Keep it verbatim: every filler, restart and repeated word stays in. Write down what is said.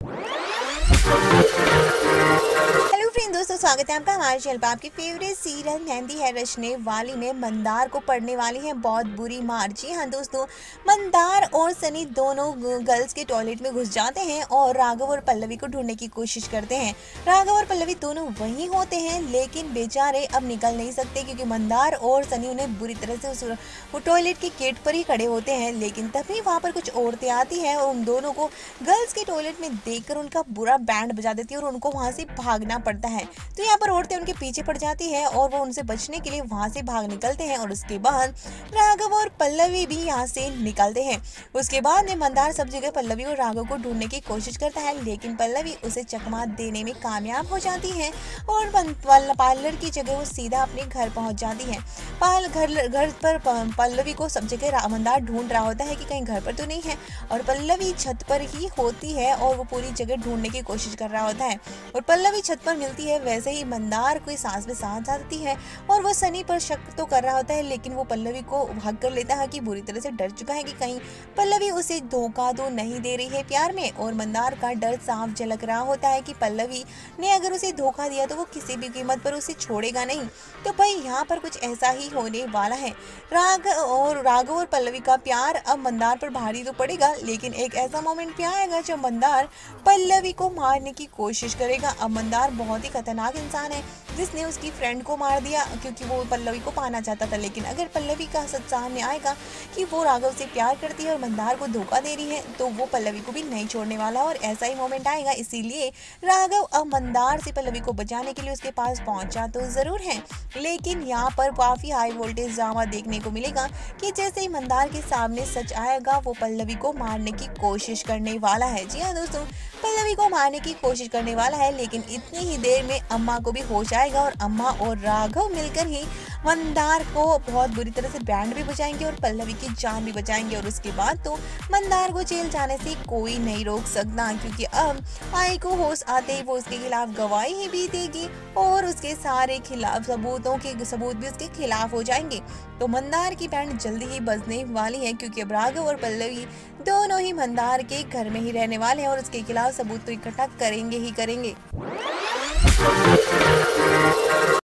Hello friend, दोस्तों स्वागत है आपका हमारे चैनल पर। आपकी फेवरेट सीरियल मेहंदी है रचने वाली में मंदार को पड़ने वाली है बहुत बुरी मार। जी हाँ दोस्तों, मंदार और सनी दोनों गर्ल्स के टॉयलेट में घुस जाते हैं और राघव और पल्लवी को ढूंढने की कोशिश करते हैं। राघव और पल्लवी दोनों वहीं होते हैं, लेकिन बेचारे अब निकल नहीं सकते क्योंकि मंदार और सनी उन्हें बुरी तरह से उस वो टॉयलेट के गेट पर ही खड़े होते हैं। लेकिन तभी वहाँ पर कुछ औरतें आती हैं और उन दोनों को गर्ल्स के टॉयलेट में देखकर उनका बुरा बैंड बजा देती है और उनको वहाँ से भागना पड़ता है। तो यहाँ पर औरतें उनके पीछे पड़ जाती है और वो उनसे बचने के लिए वहाँ से भाग निकलते हैं और उसके बाद राघव और पल्लवी भी यहाँ से निकलते हैं। उसके बाद में मंदार सब जगह पल्लवी और राघव को ढूंढने की कोशिश करता है, लेकिन पल्लवी उसे चकमा देने में कामयाब हो जाती है और पार्लर की जगह वो सीधा अपने घर पहुंच जाती है। पाल घर घर पर पल्लवी को सब जगह मंदार ढूंढ रहा होता है कि कहीं घर पर तो नहीं है, और पल्लवी छत पर ही होती है और वो पूरी जगह ढूंढने की कोशिश कर रहा होता है। और पल्लवी छत पर मिलती है, वैसे ही मंदार कोई सांस में सांस जाती है और वो सनी पर शक तो कर रहा होता है, लेकिन वो पल्लवी को भाग कर लेता है कि बुरी तरह से डर चुका है कि कहीं पल्लवी उसे धोखा तो नहीं दे रही है प्यार में। और मंदार का डर साफ झलक रहा होता है कि पल्लवी ने अगर उसे धोखा दिया तो वो किसी भी कीमत पर उसे छोड़ेगा नहीं। तो भाई यहाँ पर कुछ ऐसा ही होने वाला है। राघव और राघव और पल्लवी का प्यार अब मंदार पर भारी तो पड़ेगा, लेकिन एक ऐसा मोमेंट भी आएगा जब मंदार पल्लवी को मारने की कोशिश करेगा। अब मंदार बहुत ही खतरनाक इंसान है जिसने उसकी फ्रेंड को मार दिया क्योंकि वो पल्लवी को पाना चाहता था। लेकिन अगर पल्लवी का सच सामने आएगा कि वो राघव से प्यार करती है और मंदार को धोखा दे रही है, तो वो पल्लवी को भी नहीं छोड़ने वाला और ऐसा ही मोमेंट आएगा। इसीलिए राघव अब मंदार से पल्लवी को बचाने के लिए उसके पास पहुंचा तो जरूर है, लेकिन यहाँ पर काफी हाई वोल्टेज ड्रामा देखने को मिलेगा कि जैसे ही मंदार के सामने सच आएगा वो पल्लवी को मारने की कोशिश करने वाला है। जी हाँ दोस्तों, पल्लवी को मारने की कोशिश करने वाला है, लेकिन इतनी ही देर में अम्मा को भी होश आएगा और अम्मा और राघव मिलकर ही मंदार को बहुत बुरी तरह से बैंड भी बजाएंगे और पल्लवी की जान भी बचाएंगे। और उसके बाद तो मंदार को जेल जाने से कोई नहीं रोक सकता, क्योंकि अब आई को होश आते ही वो उसके खिलाफ गवाही ही भी देगी और उसके सारे खिलाफ सबूतों के सबूत भी उसके खिलाफ हो जाएंगे। तो मंदार की बैंड जल्दी ही बजने वाली है, क्योंकि अब राघव और पल्लवी दोनों ही मंदार के घर में ही रहने वाले हैं और उसके खिलाफ सबूत तो इकट्ठा करेंगे ही करेंगे।